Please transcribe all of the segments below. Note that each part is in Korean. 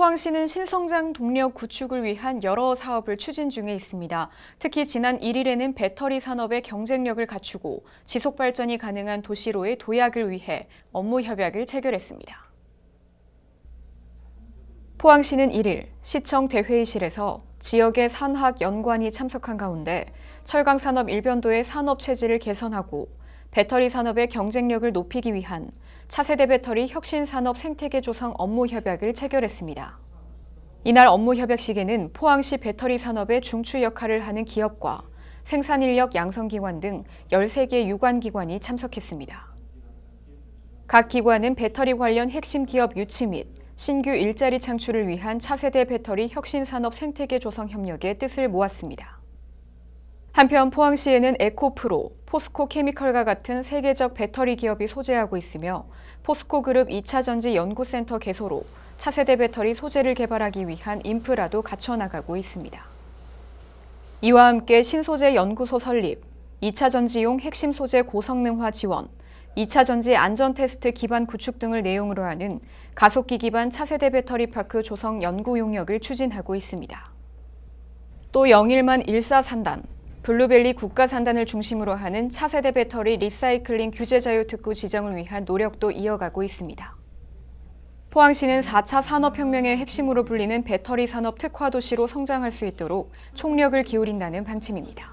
포항시는 신성장 동력 구축을 위한 여러 사업을 추진 중에 있습니다. 특히 지난 1일에는 배터리 산업의 경쟁력을 갖추고 지속 발전이 가능한 도시로의 도약을 위해 업무 협약을 체결했습니다. 포항시는 1일 시청 대회의실에서 지역의 산학 연구원이 참석한 가운데 철강 산업 일변도의 산업 체질을 개선하고 배터리 산업의 경쟁력을 높이기 위한 차세대 배터리 혁신 산업 생태계 조성 업무 협약을 체결했습니다. 이날 업무 협약식에는 포항시 배터리 산업의 중추 역할을 하는 기업과 생산 인력 양성 기관 등 13개 유관 기관이 참석했습니다. 각 기관은 배터리 관련 핵심 기업 유치 및 신규 일자리 창출을 위한 차세대 배터리 혁신 산업 생태계 조성 협력에 뜻을 모았습니다. 한편 포항시에는 에코프로, 포스코 케미컬과 같은 세계적 배터리 기업이 소재하고 있으며 포스코그룹 2차전지 연구센터 개소로 차세대 배터리 소재를 개발하기 위한 인프라도 갖춰나가고 있습니다. 이와 함께 신소재 연구소 설립, 2차전지용 핵심 소재 고성능화 지원, 2차전지 안전테스트 기반 구축 등을 내용으로 하는 가속기 기반 차세대 배터리 파크 조성 연구 용역을 추진하고 있습니다. 또 영일만 1사3단, 블루벨리 국가산단을 중심으로 하는 차세대 배터리 리사이클링 규제 자유 특구 지정을 위한 노력도 이어가고 있습니다. 포항시는 4차 산업혁명의 핵심으로 불리는 배터리 산업 특화 도시로 성장할 수 있도록 총력을 기울인다는 방침입니다.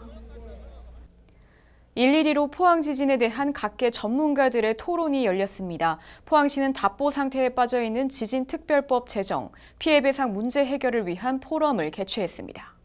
112로 포항 지진에 대한 각계 전문가들의 토론이 열렸습니다. 포항시는 답보 상태에 빠져있는 지진특별법 제정, 피해배상 문제 해결을 위한 포럼을 개최했습니다.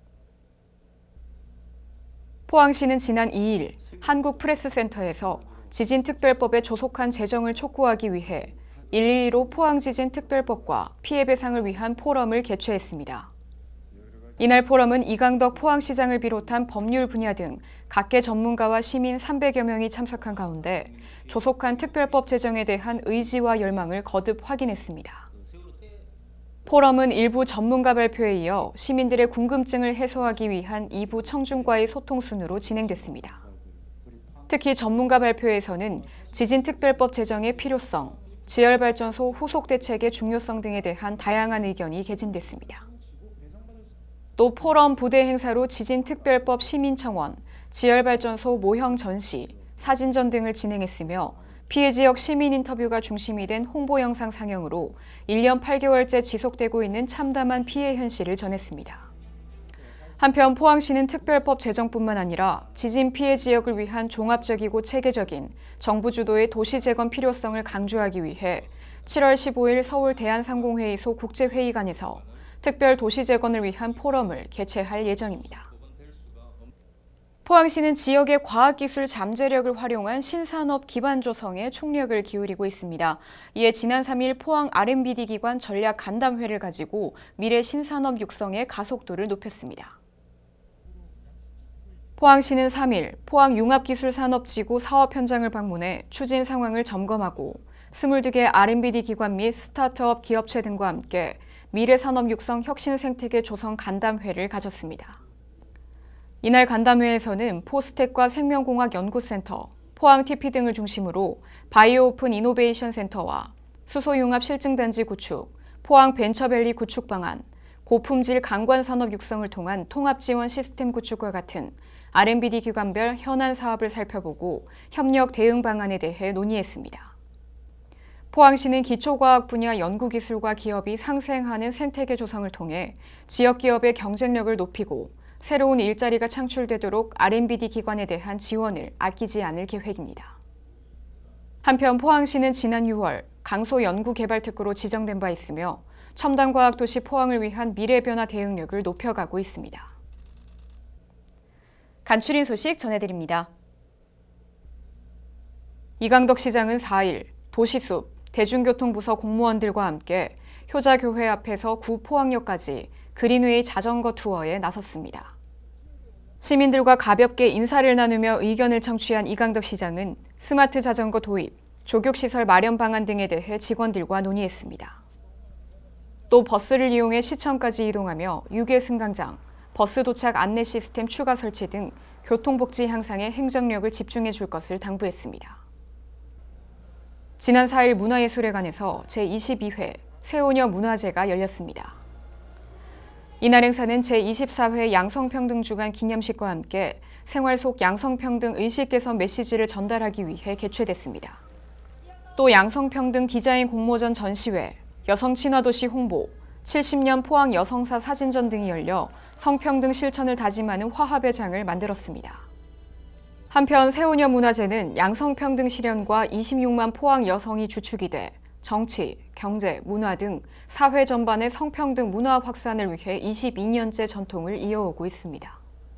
포항시는 지난 2일 한국프레스센터에서 지진특별법에 조속한 제정을 촉구하기 위해 112로 포항지진특별법과 피해배상을 위한 포럼을 개최했습니다. 이날 포럼은 이강덕 포항시장을 비롯한 법률 분야 등 각계 전문가와 시민 300여 명이 참석한 가운데 조속한 특별법 제정에 대한 의지와 열망을 거듭 확인했습니다. 포럼은 일부 전문가 발표에 이어 시민들의 궁금증을 해소하기 위한 2부 청중과의 소통 순으로 진행됐습니다. 특히 전문가 발표에서는 지진특별법 제정의 필요성, 지열발전소 후속 대책의 중요성 등에 대한 다양한 의견이 개진됐습니다. 또 포럼 부대 행사로 지진특별법 시민청원, 지열발전소 모형 전시, 사진전 등을 진행했으며 피해 지역 시민 인터뷰가 중심이 된 홍보 영상 상영으로 1년 8개월째 지속되고 있는 참담한 피해 현실을 전했습니다. 한편 포항시는 특별법 제정뿐만 아니라 지진 피해 지역을 위한 종합적이고 체계적인 정부 주도의 도시 재건 필요성을 강조하기 위해 7월 15일 서울 대한상공회의소 국제회의관에서 특별 도시 재건을 위한 포럼을 개최할 예정입니다. 포항시는 지역의 과학기술 잠재력을 활용한 신산업 기반 조성에 총력을 기울이고 있습니다. 이에 지난 3일 포항 R&BD 기관 전략 간담회를 가지고 미래 신산업 육성의 가속도를 높였습니다. 포항시는 3일 포항융합기술산업지구 사업 현장을 방문해 추진 상황을 점검하고 22개 R&BD 기관 및 스타트업 기업체 등과 함께 미래산업 육성 혁신 생태계 조성 간담회를 가졌습니다. 이날 간담회에서는 포스텍과 생명공학연구센터, 포항TP 등을 중심으로 바이오 오픈 이노베이션 센터와 수소융합 실증단지 구축, 포항 벤처밸리 구축 방안, 고품질 강관산업 육성을 통한 통합지원 시스템 구축과 같은 R&BD 기관별 현안 사업을 살펴보고 협력 대응 방안에 대해 논의했습니다. 포항시는 기초과학 분야 연구기술과 기업이 상생하는 생태계 조성을 통해 지역 기업의 경쟁력을 높이고 새로운 일자리가 창출되도록 R&BD 기관에 대한 지원을 아끼지 않을 계획입니다. 한편 포항시는 지난 6월 강소연구개발특구로 지정된 바 있으며 첨단과학도시 포항을 위한 미래변화 대응력을 높여가고 있습니다. 간추린 소식 전해드립니다. 이강덕 시장은 4일 도시숲, 대중교통부서 공무원들과 함께 효자교회 앞에서 구 포항역까지 그린웨이 자전거 투어에 나섰습니다. 시민들과 가볍게 인사를 나누며 의견을 청취한 이강덕 시장은 스마트 자전거 도입, 조격시설 마련 방안 등에 대해 직원들과 논의했습니다. 또 버스를 이용해 시청까지 이동하며 유계 승강장, 버스 도착 안내 시스템 추가 설치 등 교통복지 향상에 행정력을 집중해 줄 것을 당부했습니다. 지난 4일 문화예술회관에서 제22회 새오녀 문화제가 열렸습니다. 이날 행사는 제24회 양성평등주간 기념식과 함께 생활 속 양성평등 의식 개선 메시지를 전달하기 위해 개최됐습니다. 또 양성평등 디자인 공모전 전시회, 여성 친화도시 홍보, 70년 포항 여성사 사진전 등이 열려 성평등 실천을 다짐하는 화합의 장을 만들었습니다. 한편 새우녀 문화제는 양성평등 실현과 26만 포항 여성이 주축이 돼 정치, 경제, 문화 등 사회 전반의 성평등 문화 확산을 위해 22년째 전통을 이어오고 있습니다.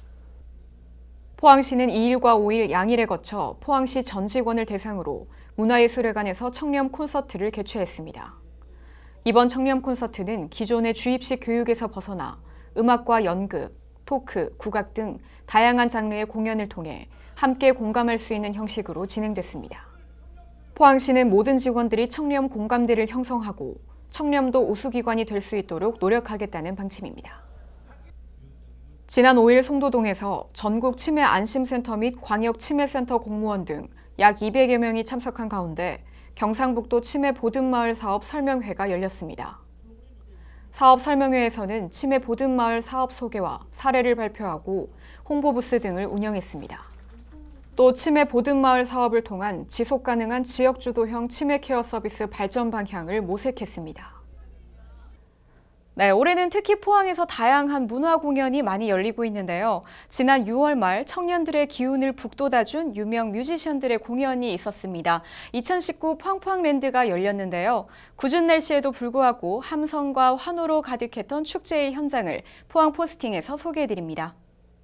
포항시는 2일과 5일 양일에 거쳐 포항시 전 직원을 대상으로 문화예술회관에서 청렴 콘서트를 개최했습니다. 이번 청렴 콘서트는 기존의 주입식 교육에서 벗어나 음악과 연극, 토크, 국악 등 다양한 장르의 공연을 통해 함께 공감할 수 있는 형식으로 진행됐습니다. 포항시는 모든 직원들이 청렴 공감대를 형성하고 청렴도 우수기관이 될 수 있도록 노력하겠다는 방침입니다. 지난 5일 송도동에서 전국 치매 안심센터 및 광역 치매센터 공무원 등 약 200여 명이 참석한 가운데 경상북도 치매 보듬마을 사업 설명회가 열렸습니다. 사업 설명회에서는 치매 보듬마을 사업 소개와 사례를 발표하고 홍보 부스 등을 운영했습니다. 또 치매 보듬마을 사업을 통한 지속가능한 지역주도형 치매 케어 서비스 발전 방향을 모색했습니다. 네, 올해는 특히 포항에서 다양한 문화 공연이 많이 열리고 있는데요. 지난 6월 말 청년들의 기운을 북돋아준 유명 뮤지션들의 공연이 있었습니다. 2019 팡팡랜드가 열렸는데요. 궂은 날씨에도 불구하고 함성과 환호로 가득했던 축제의 현장을 포항 포스팅에서 소개해드립니다.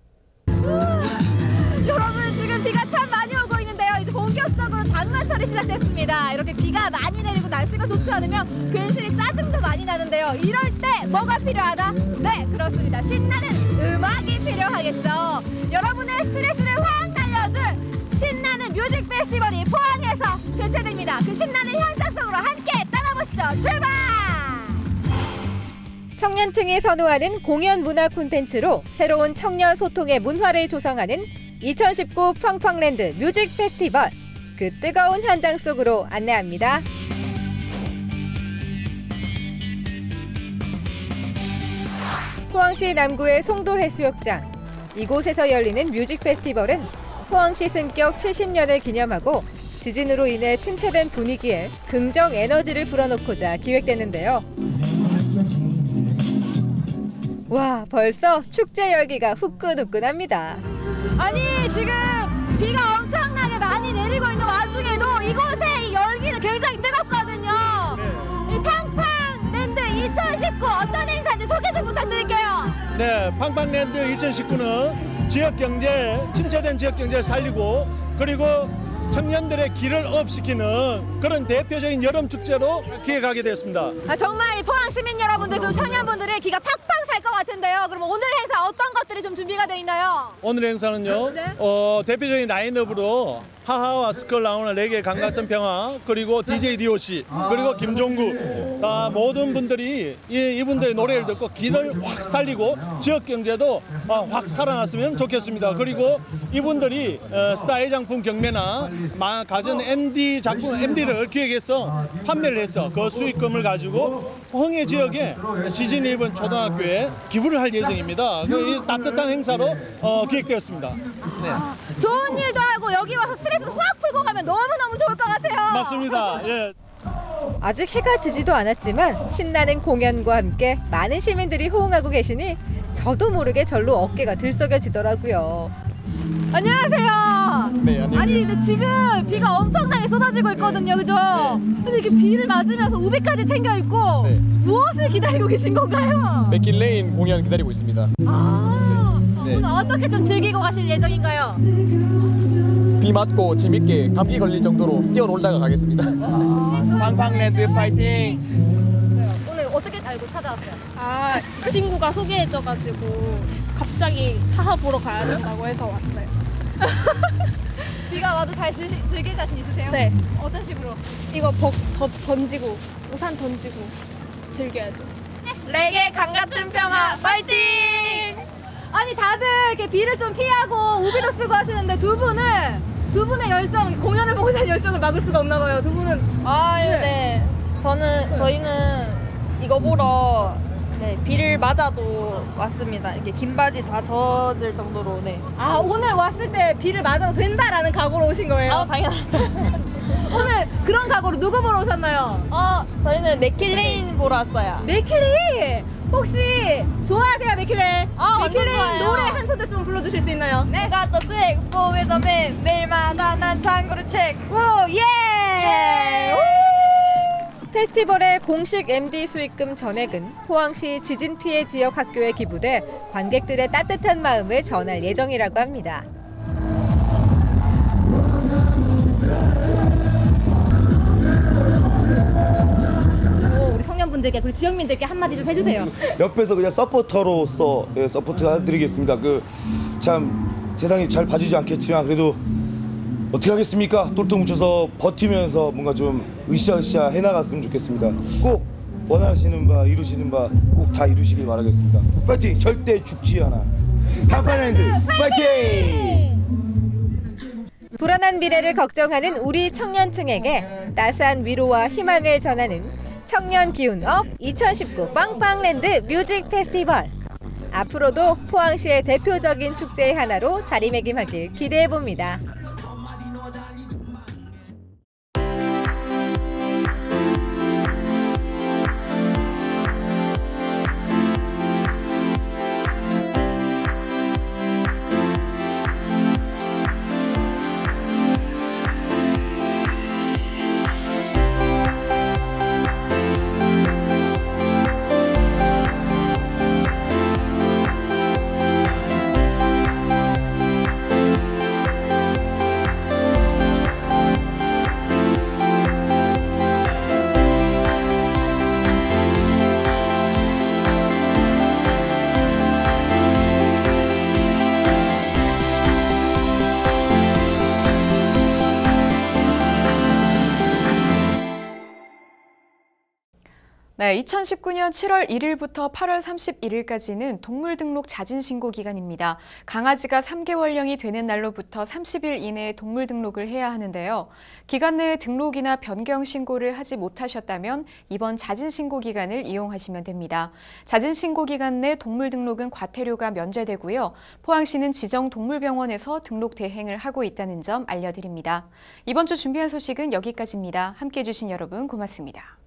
여러분, 지금 비가 참 많이 오고 있는데요. 이제 본격적으로 장마철이 시작됐습니다. 이렇게 비가 많이 내리고 날씨가 좋지 않으면 괜시리 짜증도 많이 나는데요. 이럴 때 뭐가 필요하다? 네, 그렇습니다. 신나는 음악이 필요하겠죠. 여러분의 스트레스를 확 날려줄 신나는 뮤직 페스티벌이 포항에서 개최됩니다. 그 신나는 현장 속으로 함께 따라보시죠. 출발! 청년층이 선호하는 공연 문화 콘텐츠로 새로운 청년 소통의 문화를 조성하는 2019 팡팡랜드 뮤직 페스티벌. 그 뜨거운 현장 속으로 안내합니다. 포항시 남구의 송도해수욕장. 이곳에서 열리는 뮤직 페스티벌은 포항시 승격 70년을 기념하고 지진으로 인해 침체된 분위기에 긍정 에너지를 불어넣고자 기획됐는데요. 와, 벌써 축제 열기가 후끈후끈합니다. 아니, 지금 비가 엄청나게 많이 내리고 있는 와중에도 이곳의 이 열기는 굉장히 뜨겁거든요. 이 팡팡랜드 2019 어떤 행사인지 소개 좀 부탁드릴게요. 네, 팡팡랜드 2019는 지역경제, 침체된 지역경제를 살리고 그리고 청년들의 길을 업시키는 그런 대표적인 여름축제로 기획하게 되었습니다. 정말 이 포항 시민 여러분들, 그 청년분들의 기가 팍팍 살 것 같은데요. 그럼 오늘 행사 어떤 것들이 좀 준비가 되어 있나요? 오늘 행사는요, 네. 대표적인 라인업으로 하하와 스컬 나오는 레게 강같은 평화, 그리고 DJ DOC, 그리고 김종국, 모든 분들이 이분들의 노래를 듣고 길을 확 살리고 지역 경제도 확 살아났으면 좋겠습니다. 그리고 이분들이 스타 애장품 경매나 가전 MD 작품 MD를 기획해서 판매를 해서 그 수익금을 가지고 홍해 지역에 지진 입은 초등학교에 기부를 할 예정입니다. 이 따뜻한 행사로 기획되었습니다. 네. 좋은 일도 하고 여기 와서 스트레스 확 풀고 가면 너무너무 좋을 것 같아요. 맞습니다. 예. 아직 해가 지지도 않았지만 신나는 공연과 함께 많은 시민들이 호응하고 계시니 저도 모르게 절로 어깨가 들썩여지더라고요. 안녕하세요. 네, 안녕하세요. 아니, 근데 지금 비가 엄청나게 쏟아지고 있거든요, 그죠? 근데 이렇게 비를 맞으면서 우비까지 챙겨 입고 네. 무엇을 기다리고 계신 건가요? 맥길레인 공연 기다리고 있습니다. 네. 오늘 어떻게 좀 즐기고 가실 예정인가요? 비 맞고 재밌게 감기 걸릴 정도로 뛰어놀다가 가겠습니다. 팡팡랜드 파이팅! 오늘 어떻게 알고 찾아왔어요? 그 친구가 소개해줘가지고 갑자기 하하 보러 가야 된다고 해서 왔어요. 비가 와도 잘 즐길 자신 있으세요? 네. 어떤 식으로? 이거 던지고 우산 던지고 즐겨야죠. 레게 강같은 평화 파이팅! 아니, 다들 이렇게 비를 좀 피하고 우비도 쓰고 하시는데 두 분의 열정, 공연을 보고 산 열정을 막을 수가 없나 봐요. 두 분은. 네. 저희는 이거 보러 네, 비를 맞아도 왔습니다. 이렇게 긴 바지 다 젖을 정도로. 네. 아, 오늘 왔을 때 비를 맞아도 된다라는 각오로 오신 거예요? 당연하죠. 오늘 그런 각오로 누구 보러 오셨나요? 저희는 맥킬레인 보러 왔어요. 맥킬레인! 혹시 좋아하세요, 맥킬레인? 완전 맥킬레인 좋아요. 노래 한 소절 좀 불러주실 수 있나요? 네. 내가 또 쓰고 왜더맨 매일마다 난 창고를 체크. 오, 예! 페스티벌의 공식 MD 수익금 전액은 포항시 지진 피해 지역 학교에 기부돼 관객들의 따뜻한 마음을 전할 예정이라고 합니다. 우리 청년분들께 그리고 지역민들께 한마디 좀 해주세요. 옆에서 그냥 서포터로서 서포트 해드리겠습니다. 참 세상이 잘 봐주지 않겠지만 그래도 어떻게 하겠습니까? 똘똘 뭉쳐서 버티면서 뭔가 좀 으쌰으쌰 해나갔으면 좋겠습니다. 꼭 원하시는 바 이루시는 바 꼭 다 이루시길 바라겠습니다. 파이팅! 절대 죽지 않아. 하파랜드 파이팅! 불안한 미래를 걱정하는 우리 청년층에게 따스한 위로와 희망을 전하는 청년 기운업 2019 빵빵랜드 뮤직 페스티벌. 앞으로도 포항시의 대표적인 축제의 하나로 자리매김하길 기대해봅니다. 네, 2019년 7월 1일부터 8월 31일까지는 동물등록 자진신고 기간입니다. 강아지가 3개월령이 되는 날로부터 30일 이내에 동물등록을 해야 하는데요. 기간 내에 등록이나 변경 신고를 하지 못하셨다면 이번 자진신고 기간을 이용하시면 됩니다. 자진신고 기간 내 동물등록은 과태료가 면제되고요. 포항시는 지정 동물병원에서 등록 대행을 하고 있다는 점 알려드립니다. 이번 주 준비한 소식은 여기까지입니다. 함께해 주신 여러분 고맙습니다.